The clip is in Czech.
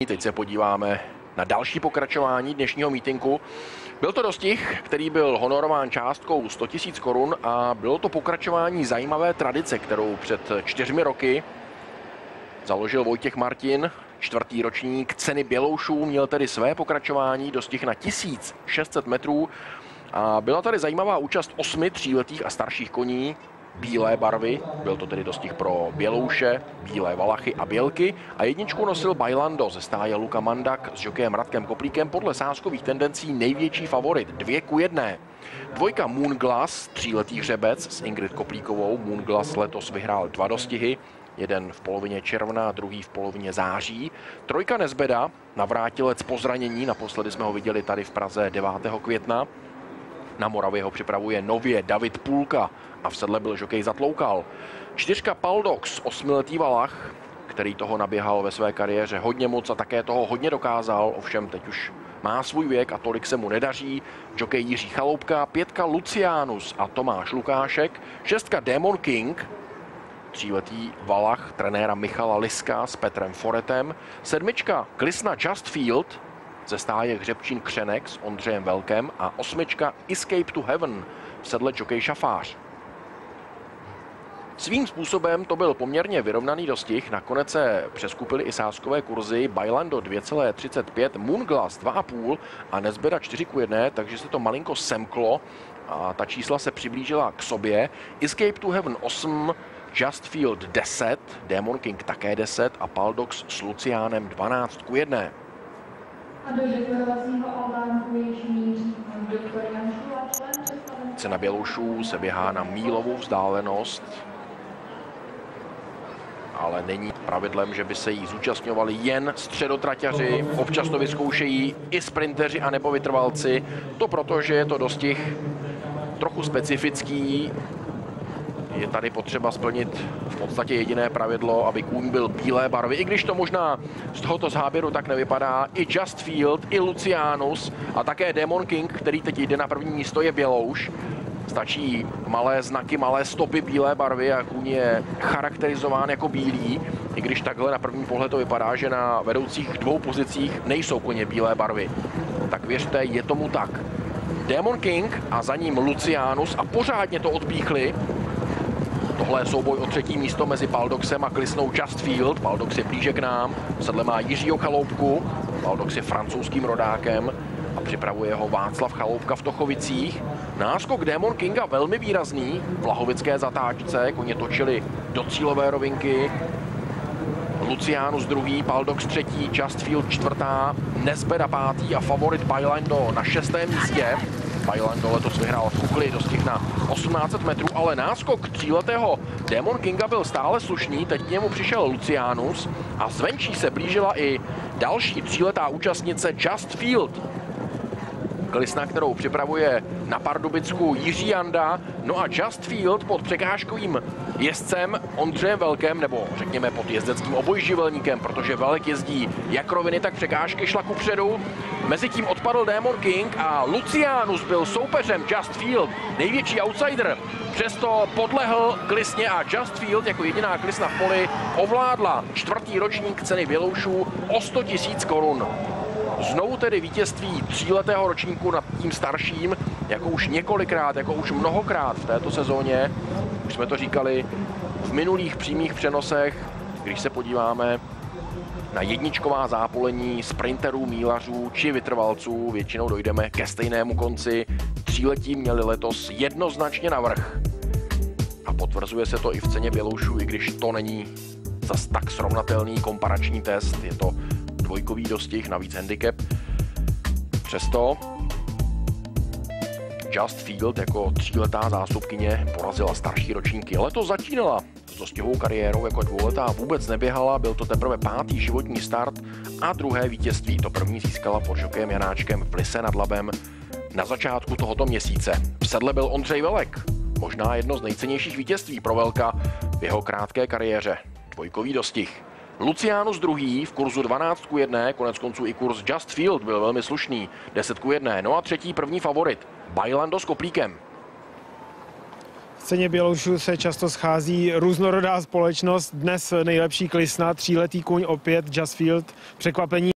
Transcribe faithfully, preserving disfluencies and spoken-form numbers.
Teď se podíváme na další pokračování dnešního mítinku. Byl to dostih, který byl honorován částkou sto tisíc korun a bylo to pokračování zajímavé tradice, kterou před čtyřmi roky založil Vojtěch Martin, čtvrtý ročník ceny Běloušů, měl tedy své pokračování, dostih na tisíc šest set metrů a byla tady zajímavá účast osmi tříletých a starších koní bílé barvy, byl to tedy dostih pro Bělouše, bílé valachy a bělky a jedničku nosil Bailando ze stáje Luka Mandak s žokejem Radkem Koplíkem, podle sázkových tendencí největší favorit, dvě ku jedné. Dvojka Moonglass, tříletý hřebec s Ingrid Koplíkovou, Moonglass letos vyhrál dva dostihy, jeden v polovině června, druhý v polovině září. Trojka Nezbeda, navrátilec po zranění, naposledy jsme ho viděli tady v Praze devátého května. Na Moravě ho připravuje nově David Půlka a v sedle byl žokej Zatloukal. Čtyřka Paldox, osmiletý valach, který toho naběhal ve své kariéře hodně moc a také toho hodně dokázal, ovšem teď už má svůj věk a tolik se mu nedaří. Žokej Jiří Chaloupka, pětka Lucianus a Tomáš Lukášek, šestka Demon King, tříletý valach trenéra Michala Liska s Petrem Foretem, sedmička Klisna Just Field ze stáje Hřebčín Křenek s Ondřejem Velkem a osmička Escape to Heaven v sedle žokej Šafář. Svým způsobem to byl poměrně vyrovnaný dostih, nakonec se přeskupily i sázkové kurzy, Bailando dvě celá třicet pět, Moonglass dva a půl a Nezbeda čtyři ku jedné, takže se to malinko semklo a ta čísla se přiblížila k sobě. Escape to Heaven osm, Just Field deset, Demon King také deset a Paldox s Luciánem dvanáct ku jedné. A do dekorovacího albánku již míří doktor Jan Šula, člen představenstva. Cena Běloušů se běhá na mílovou vzdálenost, ale není pravidlem, že by se jí zúčastňovali jen středotraťaři, občas to vyzkoušejí i sprinteři a nebo vytrvalci. To proto, že je to dostih trochu specifický. Je tady potřeba splnit v podstatě jediné pravidlo, aby kůň byl bílé barvy, i když to možná z tohoto záběru tak nevypadá. I Just Field, i Lucianus a také Demon King, který teď jde na první místo, je Bělouš. Stačí malé znaky, malé stopy bílé barvy a kůň je charakterizován jako bílý, i když takhle na první pohled to vypadá, že na vedoucích dvou pozicích nejsou koně bílé barvy. Tak věřte, je tomu tak. Demon King a za ním Lucianus a pořádně to odpíchli. Tohle je souboj o třetí místo mezi Paldoxem a Klisnou Just Field. Paldox je blíže k nám, v sedle má Jiřího Chaloupku. Paldox je francouzským rodákem a připravuje ho Václav Chaloupka v Tochovicích. Náskok Demon Kinga velmi výrazný, v lahovické zatáčce, koně točili do cílové rovinky. Lucianus druhý, Paldox třetí, Just Field čtvrtá, Nezbeda pátý a favorit Bailando na šestém místě. Bailando letos vyhrál v Kukli, dostih na osmnáct set metrů, ale náskok tříletého Demon Kinga byl stále slušný, teď k němu přišel Lucianus a zvenčí se blížila i další tříletá účastnice Just Field. Klisna, kterou připravuje na Pardubicku Jiří Janda, no a Just Field pod překážkovým jezdcem Ondřejem Velkem, nebo řekněme pod jezdeckým obojživelníkem, protože Velek jezdí jak roviny, tak překážky, šla kupředu. Mezitím odpadl Demon King a Lucianus byl soupeřem Just Field, největší outsider. Přesto podlehl Klisně a Just Field jako jediná Klisna v poli ovládla čtvrtý ročník ceny Běloušů o sto tisíc korun. Znovu tedy vítězství tříletého ročníku nad tím starším, jako už několikrát, jako už mnohokrát v této sezóně. Už jsme to říkali v minulých přímých přenosech, když se podíváme na jedničková zápolení sprinterů, mílařů či vytrvalců, většinou dojdeme ke stejnému konci. Tříletí měli letos jednoznačně navrch. A potvrzuje se to i v ceně Běloušů, i když to není zas tak srovnatelný komparační test. Je to dvojkový dostih, navíc handicap. Přesto Just Field jako tříletá zástupkyně porazila starší ročníky. Letos začínala s dostihovou kariérou jako dvouletá, vůbec neběhala, byl to teprve pátý životní start a druhé vítězství. To první získala pod žokejem Janáčkem v Plise nad Labem na začátku tohoto měsíce. V sedle byl Ondřej Velek, možná jedno z nejcennějších vítězství pro Velka v jeho krátké kariéře. Dvojkový dostih. Lucianus druhý v kurzu dvanáct ku jedné, konec konců i kurz Just Field byl velmi slušný, deset ku jedné. No a třetí první favorit, Bailando s Koplíkem. V ceně Běloušů se často schází různorodá společnost. Dnes nejlepší Klisna, tříletý kůň opět Just Field, překvapení.